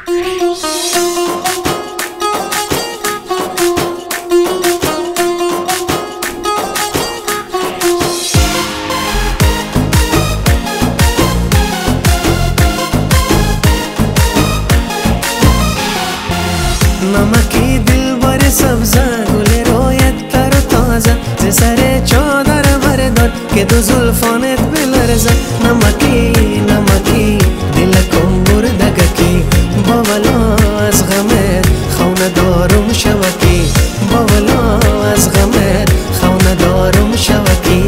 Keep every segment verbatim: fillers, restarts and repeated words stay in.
नमकी दिल बर सब्जा गुले रोयत तर ताजा जे सरे चौदर मरदत के दो जुल्फानेत बिलरजा नमकी नमकी दिल कुंबुर दगकी बवला از غمت خونه دارم شوکی بولا از غمت خونه دارم شوکی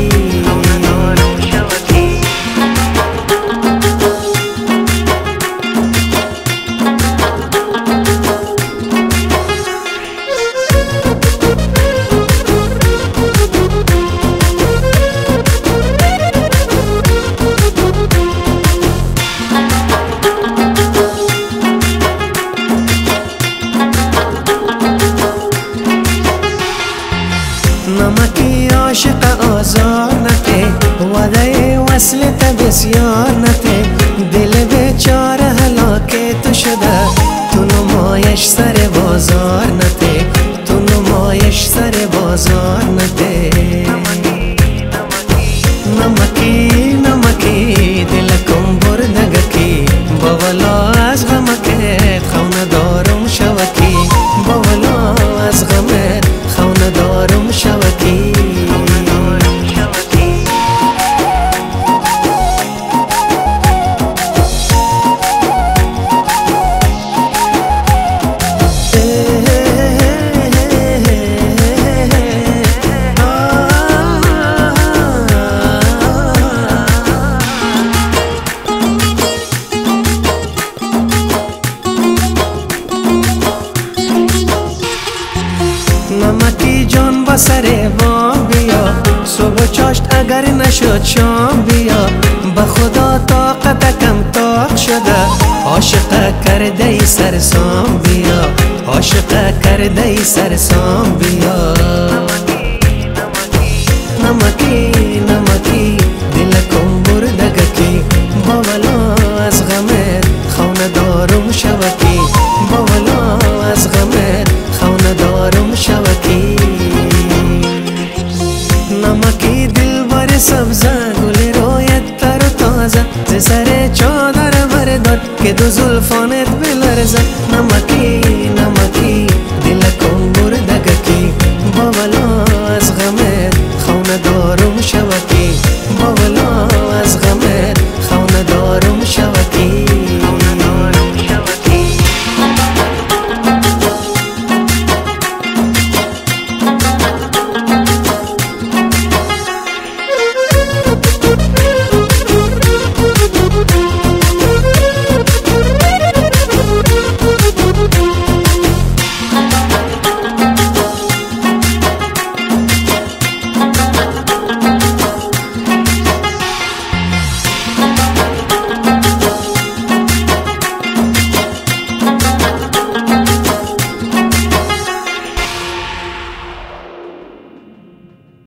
نمکی عاشق آزار نته وعده وصلت بسیار نته دل بیچاره هلاکه تو شده تو نمایش سر بازار نته تو نمایش سر بازار نته نمکی نمکی دل کم بردگکی بولا از غمکت خونه دارم شوکی بولا از غمت خونه دارم شوکی نمکی جان با سر بام بیا صبح چاشت اگر نشد شام بیا به خدا طاقت کم طاق شده عاشق کرده ای سرسام بیا عاشق کرده ای سرسام بیا نمکی نمکی دل کم بردگکی بولا از غمت خونه دارم شوکی بولا از غمت خونه دارم شوکی نمکی دل بر سبزه گل رویت تر و تازه ز سر چادر مرداد که دو زلفانت بلرزه نمکی نمکی دل